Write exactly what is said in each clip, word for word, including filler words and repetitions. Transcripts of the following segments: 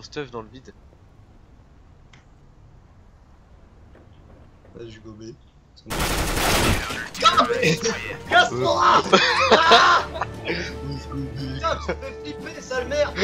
stuff dans le vide. Vas-y, go B. Casse-toi. Putain, tu fais flipper, sale merde.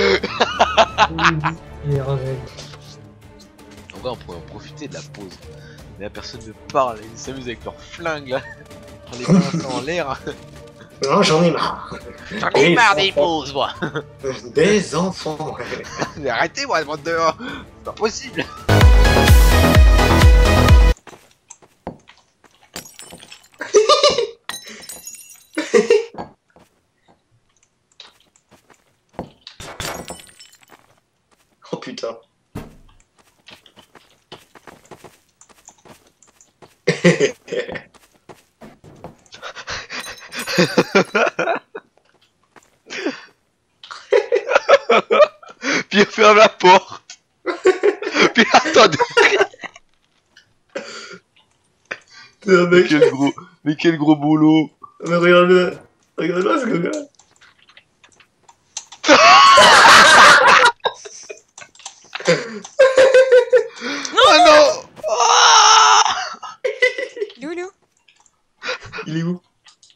Il est revenu. En vrai, on pourrait en profiter de la pause. Mais là, personne ne parle, ils s'amusent avec leurs flingues là. On les balance en l'air. Non, j'en ai marre. J'en ai marre des pauses, moi. Des enfants. Arrêtez, moi, bande de. C'est pas possible. Oh putain. Puis on ferme la porte. Puis attendez. Putain, mec. Quel gros, mais quel gros boulot. Mais regarde-le. Regarde-le, ce gars. Oh non. Oh Loulou. Il est où?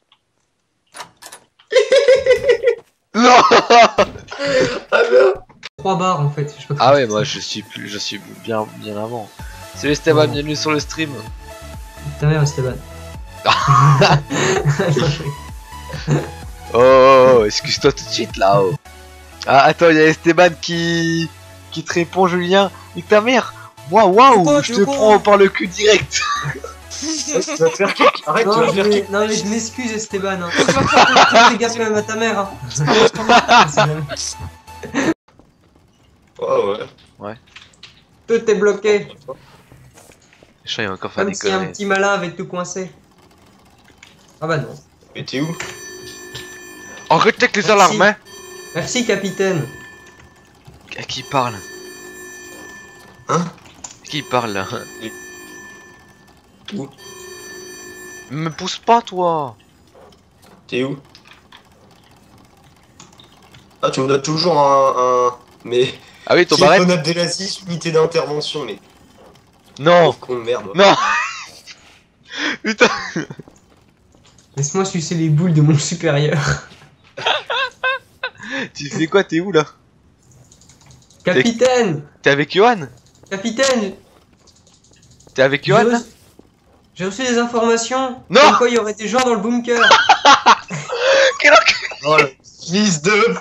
non. Ah non. Trois barres en fait. Je sais pas Ah ouais, moi je suis plus, je suis bien, bien avant. Salut Esteban, bienvenue sur le stream. Ta mère, Esteban. Oh, oh, oh, excuse-toi tout de suite là. Oh. Ah attends, il y a Esteban qui, qui te répond, Julien. Nique ta mère. Waouh, waouh, je te prends par le cul direct. Tu vas te faire kick. Arrête, tu Non, vas te faire mais, kick. non mais je m'excuse Esteban. Hein. Fais gaffe même à ta mère. Hein. Oh ouais. Tout est bloqué. Le chat il va encore faire Comme des si un conneries. petit malin avait tout coincé. Ah bah non. Mais t'es où? Arrête avec les Merci. alarmes, hein. Merci capitaine. À qui il parle? Hein? À qui il parle là? Où? Me pousse pas toi. T'es où? Ah, tu me donnes toujours un... un... Mais... Ah oui, ton Qui est barrette? Bonap Delasis, unité d'intervention, mais... Non. Oh, con de merde. Non. Putain. Laisse-moi sucer les boules de mon supérieur. Tu sais quoi, t'es où là? Capitaine. T'es avec Johan? Capitaine. T'es avec J'ai Johan? reçu- J'ai reçu des informations. Non. Comme quoi il y aurait des gens dans le bunker. Quel enculé. Oh, le fils de...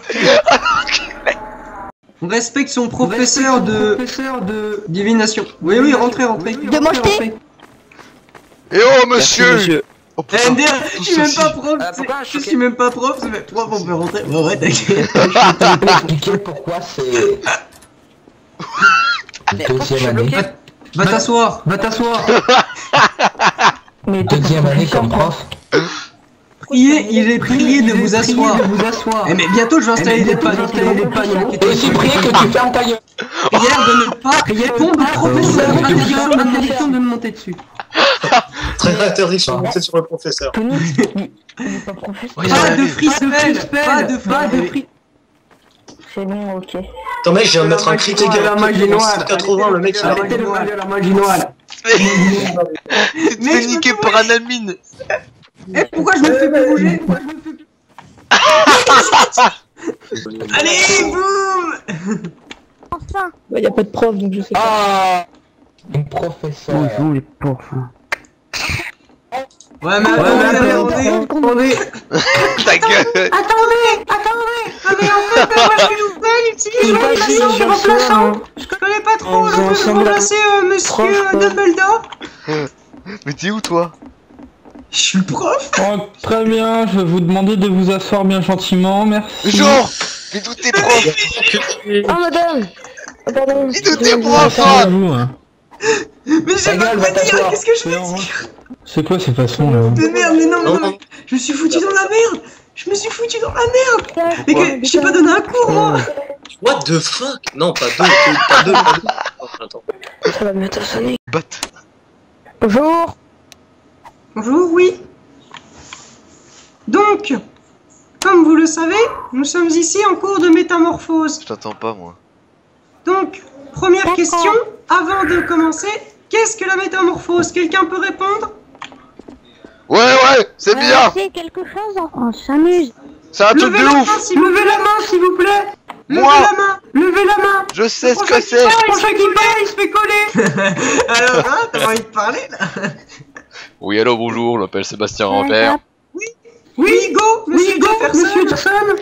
On respecte son professeur de... professeur de divination. Oui, oui, rentrez, rentrez. De manger. Eh oh monsieur. Oh Eh, putain. M D R, je suis même Ceci. pas prof, Ah, c'est- pourquoi je suis même pas prof, c'est même prof, on peut rentrer. Ouais, ouais, t'inquiète. Expliquer pourquoi c'est Mais pourquoi je suis bloqué? Va t'asseoir, va t'asseoir. Mais deuxième année comme prof. Priez, il est prié de vous asseoir. Eh mais bientôt je vais installer des panneaux. Et aussi prier que tu fermes ta gueule. Prière de ne pas répondre au professeur. Interdiction, interdiction de me monter dessus. Très interdiction de monter sur le professeur. Pas de free spell, pas de free. C'est bon, ok. Attends mec, je viens de mettre un critique à la magie noire. quatre-vingts, le mec il a Arrêtez le mal de la magie noire. Tu te fais niquer par un admin. Eh, pourquoi je me fais pas bouger? Pourquoi je me fais plus... Allez, boum! Enfin. Bah, y a pas de prof, donc je sais pas. Ah, mon professeur. Ouais, mais attendez, attendez, attendez. Ta gueule. Attendez, attendez. Ah, mais en fait, moi je suis nouvelle ici. Je suis remplaçant. Je connais pas trop, je peux remplacer euh, monsieur Dumbledore. Mais t'es où toi? Je suis le prof. Oh, très bien, je vais vous demander de vous asseoir bien gentiment, merci. Genre. Mais d'où t'es prof? Oh, madame. Oh, pardon. Mais d'où t'es prof? À vous, hein. Mais j'ai pas quoi dire, qu'est-ce que je vais dire? C'est quoi ces façons là? Mais merde, mais non, mais non, je me suis foutu dans la merde. Je me suis foutu dans la merde. Mais que j'ai pas donné un cours, moi. What the fuck? Non, pas deux, deux, pas deux, pas deux. Oh, attends. Ça va bientôt sonner. Bot. Bonjour. Bonjour, oui. Donc, comme vous le savez, nous sommes ici en cours de métamorphose. Je t'entends pas moi. Donc, première question, avant de commencer, qu'est-ce que la métamorphose? Quelqu'un peut répondre? Ouais, ouais, c'est bien. C'est quelque chose, on s'amuse. C'est un truc Levez de la ouf. main, s'il vous Levez la main, s'il vous plaît. Levez Moi. la main. Levez la main. Je sais ce Prochain que qui c'est. parle, il se Prochain fait qui coller. parle, il se fait coller. Alors, hein, t'as envie de parler là? Oui, allô, bonjour, je m'appelle Sébastien Rampère. Oui, go, monsieur Oui, go, Jefferson. monsieur Jefferson.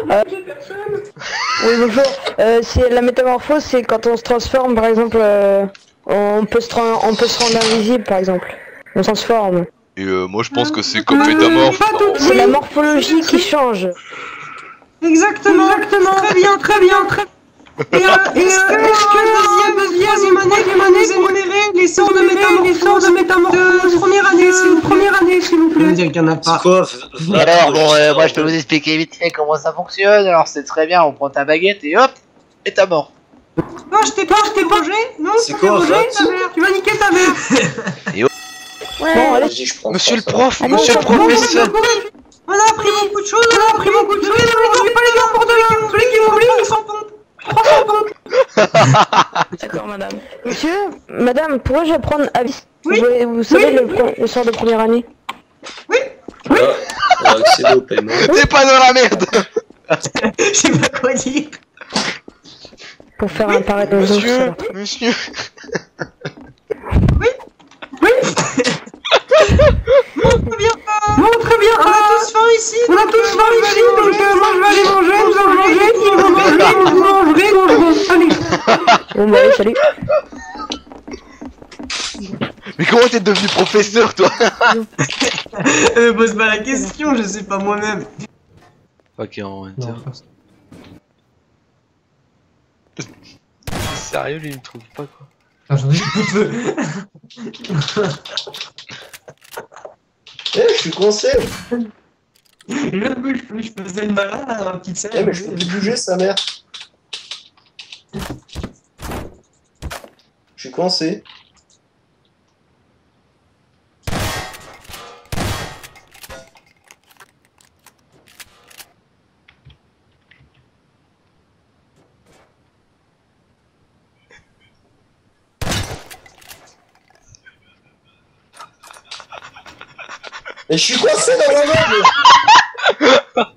Oui, bonjour. Euh, c'est la métamorphose, c'est quand on se transforme, par exemple, euh, on peut se tra- on peut se rendre invisible, par exemple. On se transforme. Et euh, moi je pense que c'est comme métamorphe. Pas tout. C'est la morphologie qui change. Exactement. Exactement. Très bien, très bien, très Et euh, est-ce que, est-ce que la deuxième, troisième année, vous nous énumérez les sorts de Les sorts de métamorphose métamorphose de première année, s'il vous plaît? Première année, s'il vous Je veux plaît. dire qu'il y en a C'est pas. quoi? va- Alors va- bon, euh, va- moi je peux vous expliquer vite fait comment ça fonctionne. Alors c'est très bien, on prend ta baguette et hop, et t'as mort. Non, je t'ai pas, je t'ai pas Roger. Non, C'est je quoi, Roger, ça ta mère. Tu vas niquer ta mère. Ouais. Bon, allez, je prends Monsieur le ça. prof, Allez, monsieur le on s'en fout. professeur. On a appris beaucoup de choses, on a appris beaucoup de choses. On n'est pas les gars pour de rien. Celui qui m'oublie, il s'en pompe. D'accord, madame. Monsieur, madame, pourrais je prendre avis? Oui. Vous, vous savez le, pro- le sort de première année? Là, on va accéder au paiement. T'es pas dans la merde. Je sais pas quoi dire. Pour faire apparaître nos Monsieur, os. monsieur. Très bien. Bon, très bien. On a euh, tous faim ici. On a tous faim ici, donc euh, moi je vais aller manger, vous allez manger, il va manger, vous mangerez, mangeront. Allez. Bon, bah, allez, salut. Mais comment t'es devenu professeur toi? Euh, pose pas la question, je sais pas moi-même. Ok, on va dire. Sérieux, lui il me trouve pas quoi. Ah, j'en ai eu tout peu. Eh, je suis coincé. Je bouge plus, je faisais le malin, là, un petit sel. Eh, mais je peux plus bouger, sa mère. Je suis coincé. Et je suis coincé dans la merde.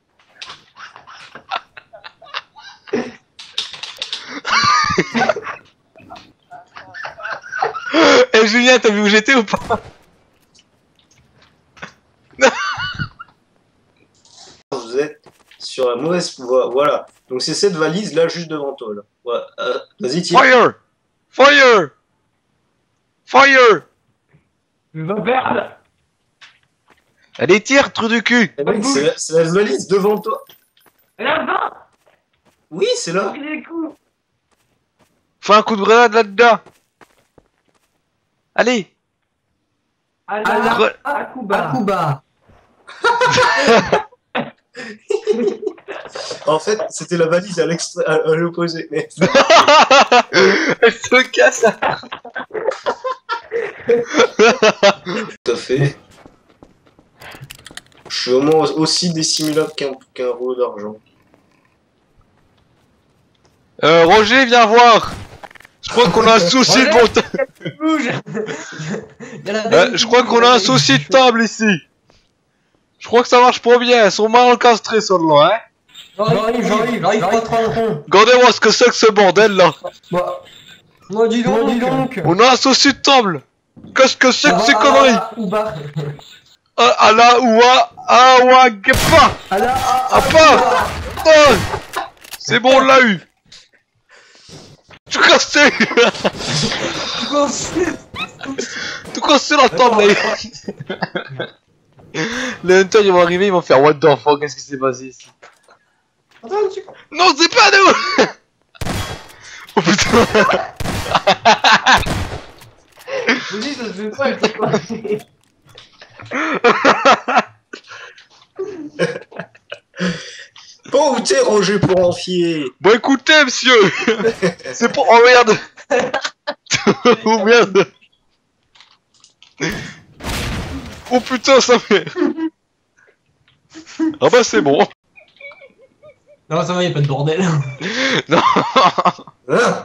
Eh Julien, t'as vu où j'étais ou pas? Vous êtes sur la mauvaise voie, voilà. Donc c'est cette valise là, juste devant toi. Là. Voilà. Euh, Vas-y, tire. Fire! Fire! Fire! Je vais perdre. Allez, tire, trou du cul! Eh mec, c'est la, c'est la valise devant toi. Elle a vingt. Oui, c'est là. Les coups. Fais un coup de grenade là-dedans! Allez! Allah, Re- Akuba. Akuba. En fait, c'était la valise à l'extra- à, à l'opposé. Mais... Elle se casse! Tout à fait. Je suis au moins aussi dissimulable qu'un qu'un rouleau d'argent. Euh, Roger, viens voir! Je crois qu'on a un souci de monta- Bouge. Euh, je crois qu'on a un souci de table ici! Je crois que ça marche pas bien, ils sont mal encastrés ceux-là, hein? J'arrive, j'arrive, j'arrive pas trop en rond. Regardez-moi ce que c'est que ce bordel là! Moi, moi dis donc, dis donc. On a un souci de table! Qu'est-ce que c'est que ces conneries? Ouba. Ah, ah là, ouah, ah, ouah, guepa! Allah, Ah, pas! Oh, c'est bon, on l'a eu! Tout cassé! Tout cassé la table là! Les hunters ils vont arriver, ils vont faire what the fuck, qu'est-ce qui s'est passé ici? Non, c'est pas nous! Oh putain! Je vous dis, ça se fait pas, il faut commencer. Bon, où t'es, Roger, pour en fier? Bon écoutez, monsieur! C'est pour... Oh merde! Oh merde! Oh putain, ça fait... Ah bah c'est bon! Non, ça va, y'a pas de bordel. Non! Hein?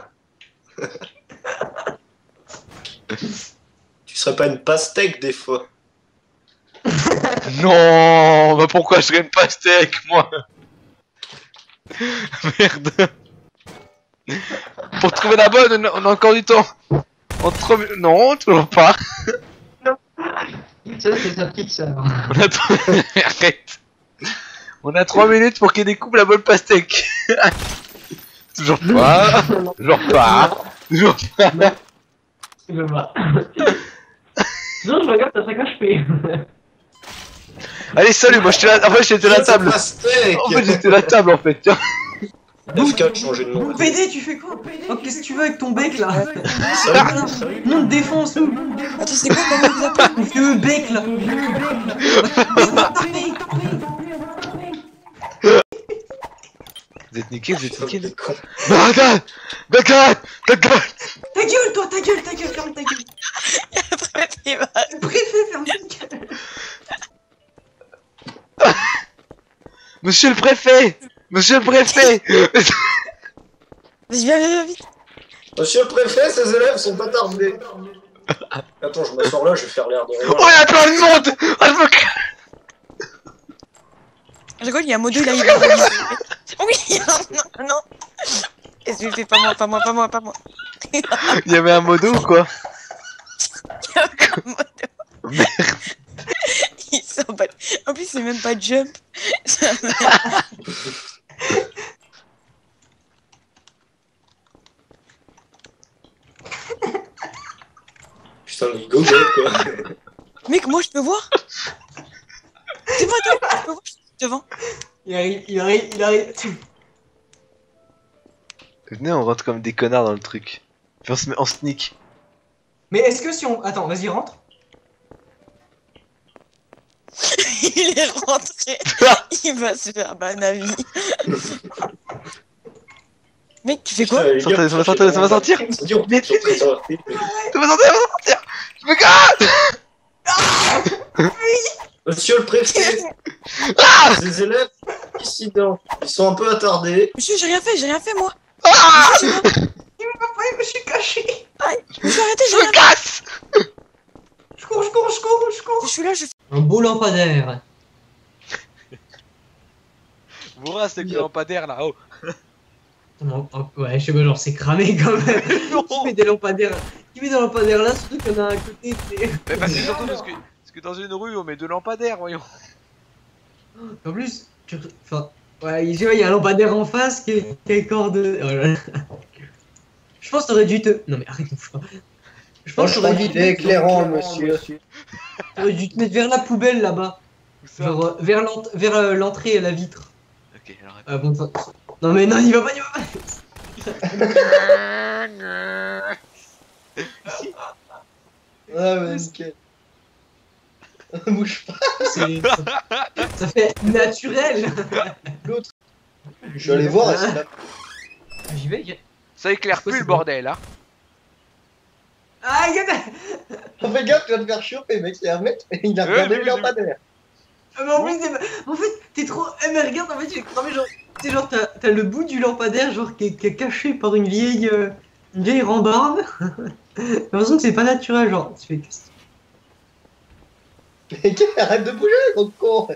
Tu serais pas une pastèque des fois? Non, bah pourquoi je serais une pastèque, moi? Merde. Pour trouver la bonne, on a encore du temps. En trois minutes. Non, toujours pas. Ça, c'est sa petite sœur. On a trois... Arrête. On a trois minutes pour qu'il découpe la bonne pastèque. Toujours pas. Toujours pas. Toujours pas. Je veux pas. Sinon, je regarde ta sac H P. Allez, salut, moi j'étais la... En fait, j'étais la table. Pastèque. En fait, j'étais la table en fait, tiens. F K changer de nom. P D, tu fais quoi? Oh, qu'est-ce que tu veux avec ton bec là? Salut, salut. Non, te défonce nous. Attends, c'est quoi comment vous appelez? On fait le bec là. Vous êtes niqués, vous êtes niqués. Des cons. Bagad Bagad Bagad. Ta gueule, toi, ta gueule, ta gueule, ferme ta gueule. Après, il va. Préfet, ferme ta gueule. Monsieur le préfet. Monsieur le préfet. Vas-y, viens, viens, viens, vite. Monsieur le préfet, ses élèves sont pas tardés. Attends, je m'assois là, je vais faire l'air de rien. Oh, y'a plein de monde. Oh, je me... Je rigole, il y a un modo, là, il va. Oui, non, non. Qu'est-ce que tu fais? Pas moi, pas moi, pas moi, pas moi. Il y avait un modo ou quoi? Il y a un modo. Merde. Il s'en bat. En plus, c'est même pas jump. Ça Putain, mais go, go, quoi. Mec, moi, je peux voir. C'est pas toi, je peux voir, je suis devant. Il arrive, il arrive, il arrive. Venez, on rentre comme des connards dans le truc. Puis on se met en sneak. Mais est-ce que si on... Attends, vas-y, rentre. Il est rentré. Il va se faire ban à vie. Mec, tu fais quoi? Putain, les Sortez, gars, ça va sortir, ça va sortir. C'est dur. Mais- Surprise, ça va. Ça va sortir, ça va sortir. Je me casse. Monsieur le préfet, ses élèves, dissidents, ils sont un peu attardés. Monsieur, j'ai rien fait, j'ai rien fait, moi. Ah, Monsieur, c'est bon. Ouais, je me suis caché. Monsieur, arrêtez, je j'ai rien me casse. Je cours, je cours, je cours, je cours. fait. Je suis là, je fais. Un beau lampadaire. Bourrin, c'est que le lampadaire là-haut. Non, oh, ouais, je sais pas, genre c'est cramé quand même. Qui met des lampadaires? Qui met des lampadaires là, surtout qu'il y en a à côté, c'est... Mais parce que surtout parce que, parce que dans une rue on met deux lampadaires, voyons. En plus, tu... enfin, ouais, il y a un lampadaire en face qui est, qui est coordonné. Oh là là. Je pense que t'aurais dû te... Non mais arrête, non, pas. Je pense que t'aurais dû te... éclairant, monsieur. T'aurais dû te mettre vers la poubelle là-bas. Où ça? Genre euh, vers l'ent- vers euh, l'entrée et la vitre. Ok, alors attends. Ah bon, ça... Non mais non, il va pas, il va pas. Ah ouais, nickel. Bouge pas. C'est- Ça... ça fait naturel. Je suis allé voir. c'est la- J'y vais, j'y vais. Ça éclaire Pourquoi plus c'est le bon bordel, hein. Ah, il y a... Oh, fais gaffe, tu vas te faire choper, mec. Il y a un mec, il a Ouais, regardé j'ai le vu, j'ai vu. lampadaire. Ah, mais en plus, c'est pas- en fait, t'es trop. Eh, mais regarde, en fait, j'ai- non, mais genre, tu sais, genre, t'as t'as le bout du lampadaire, genre, qui est, qui est caché par une vieille. euh, Une vieille rambarde. J'ai l'impression que c'est pas naturel, genre. Tu fais. qu'est-ce que- Mec, arrête de bouger, gros con.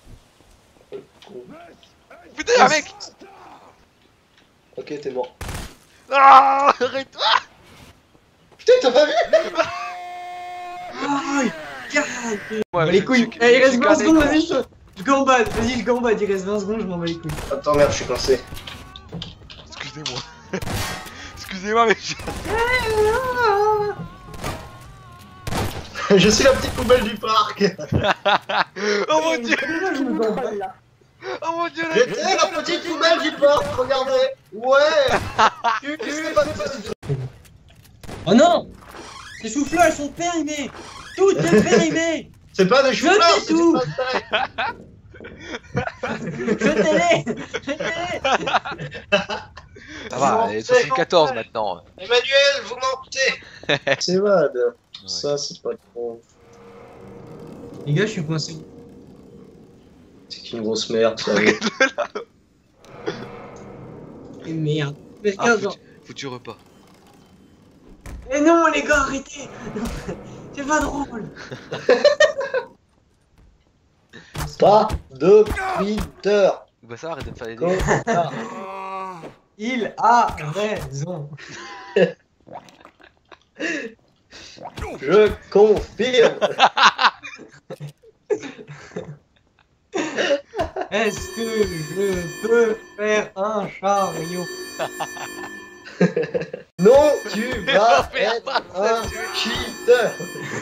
Putain, mec. Ok, t'es mort. Ah, arrête. Putain, t'as pas vu? Ah, gars. Ouais, Bah, les je- couilles. je- Eh, il je- reste je- vingt je- secondes, vas-y, je. Je gambade, vas-y, je gambade, il reste vingt secondes, je m'en bats les couilles. Attends, merde, je suis coincé. Excusez-moi. Excusez-moi, mais je... Je suis la petite poubelle du parc. Oh mon dieu. Je me contrôle là. Oh mon dieu. J'étais la petite poubelle du parc, regardez. Ouais. Tu tu sais pas de quoi tu- Oh non. Ces choux-fleurs, elles sont périmées. Tout est périmé. C'est pas des choux-fleurs, fais c'est tout. des pastèques. Jetez-les. Jetez-les. Ça va, elle est soixante-quatorze maintenant. Emmanuel, vous mentez. C'est vade. Ça, c'est pas trop. Les gars, je suis coincé. C'est qu'une grosse merde, ça. Et merde. Mais Ah, regarde, faut, genre. que tu- foutu repas. Mais non, les gars, arrêtez. C'est pas drôle. Pas de Twitter. Bah ça, arrête de me faire des Comme dégâts. ça. Il a raison. Je confirme. Est-ce que je peux faire un chariot? Non, tu vas être un cheater.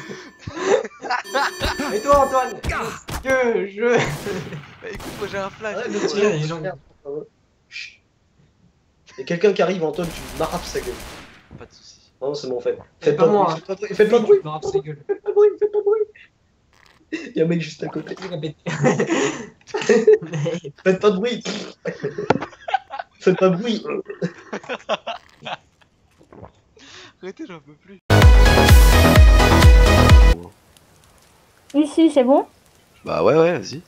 Et toi, Antoine, est-ce que je... Bah écoute, moi j'ai un flash. Arrête de Ouais, tirer, les gens- Chut. Il y a quelqu'un qui arrive, Antoine, tu m'arrapes sa gueule. Pas de soucis. Non, c'est bon, fait. C'est Faites pas pas de moi, bruit, hein. faites pas de bruit, faites pas de bruit. Je me rappe sa gueule. Faites pas de bruit, faites pas de bruit. Il y a un mec juste à côté. Faites pas de bruit. Faites pas de bruit. Arrêtez, j'en peux plus. Ici, c'est bon? Bah ouais, ouais, vas-y.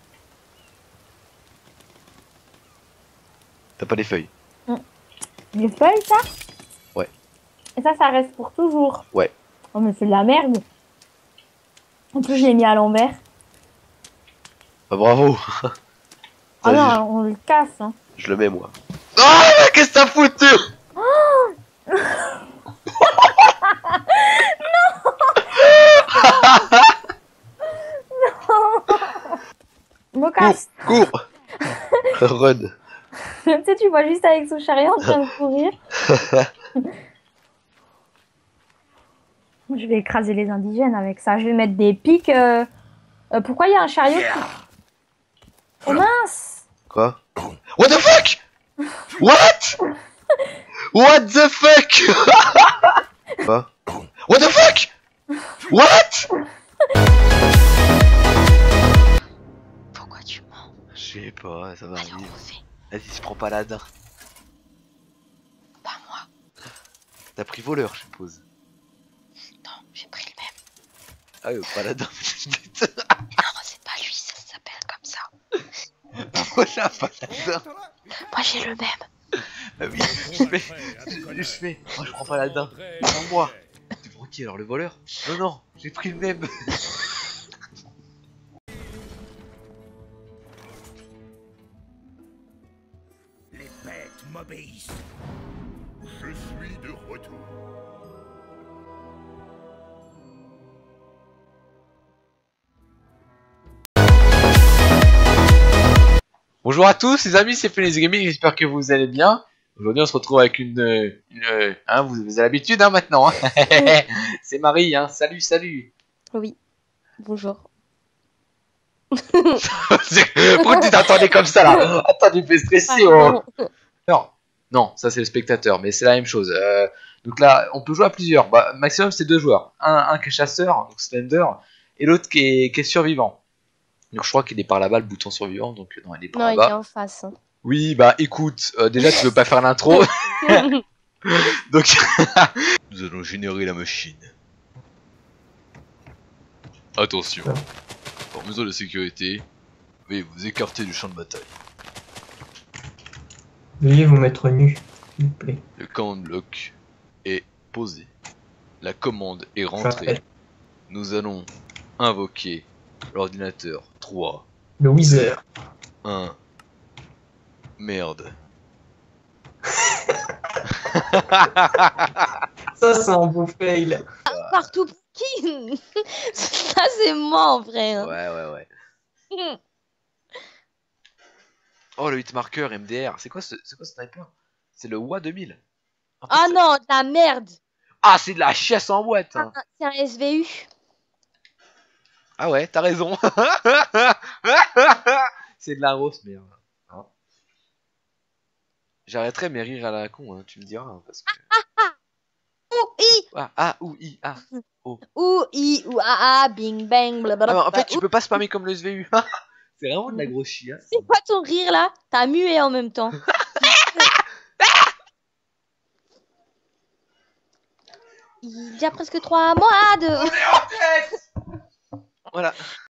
T'as pas les feuilles? Des feuilles, ça? Ouais. Et ça, ça reste pour toujours? Ouais. Oh, mais c'est de la merde. En plus, je l'ai mis à l'envers. Bah bravo. Ah Vas-y, non, on le casse, hein. je, je le mets moi. Ah, mais qu'est-ce que t'as foutu? Je me casse. Cours. Run. Tu sais, tu vois juste avec son chariot en train de courir. Je vais écraser les indigènes avec ça. Je vais mettre des pics. Euh... Euh, pourquoi il y a un chariot qui... Oh mince! Quoi? What the fuck? What? What the fuck? Quoi? What the fuck? What? Pourquoi tu mens? Je sais pas, ça va Allez, on arriver. refait. Vas-y, je prends paladin. Pas moi. T'as pris voleur, je suppose. Non, j'ai pris le même. Ah oui, paladin. Non, c'est pas lui, ça s'appelle comme ça. Pourquoi j'ai un paladin? Moi, j'ai le même. Ah oui, je fais. Je fais. Moi, je prends paladin. Prends moi. Tu prends qui alors, le voleur? Non, non, j'ai pris le même. Les bêtes m'obéissent. Je suis de retour. Bonjour à tous les amis, c'est Phoenix Gaming, j'espère que vous allez bien. Aujourd'hui on se retrouve avec une... une hein, vous, vous avez l'habitude hein, maintenant. Hein. C'est Marie, hein. Salut, salut. Oui. Bonjour. Pourquoi tu t'attendais comme ça là? Attends, tu me fais stresser. Oh. Non, non, ça c'est le spectateur, mais c'est la même chose. Euh, donc là, on peut jouer à plusieurs. Bah, maximum c'est deux joueurs. Un, un qui est chasseur, donc Slender, et l'autre qui est, qui est survivant. Donc je crois qu'il est par là-bas le bouton survivant, donc non, il est par Non, il est là-bas. en face. Hein. Oui, bah écoute, euh, déjà tu veux pas faire l'intro. Donc nous allons générer la machine. Attention, pour mesure de sécurité, veuillez vous écarter du champ de bataille. Veuillez vous mettre nu, s'il vous plaît. Le command block est posé. La commande est rentrée. Nous allons invoquer l'ordinateur. Trois, Le Wither. un. Merde. Ça, c'est un beau fail. Partout pour qui? Ça, c'est moi en vrai. Hein. Ouais, ouais, ouais. Oh, le huit marqueur M D R. C'est quoi ce, c'est quoi ce sniper? C'est le W A deux mille. En fait, Ah c'est- non, de la merde. Ah, c'est de la chiasse en boîte. Hein. Ah, c'est un S V U. Ah ouais, t'as raison. C'est de la grosse merde. Hein. J'arrêterai mes rires à la con, hein, tu me diras. Hein, parce que... Ou i, Ah, ah, ou, i, ah. ou i, ou a, a, bing bang, Ah, blablabla. bah, en fait, tu peux pas spammer comme le S V U. C'est vraiment de la grosse chiasse. C'est quoi ton rire là? T'as mué en même temps. Il y a presque trois mois de... Voilà.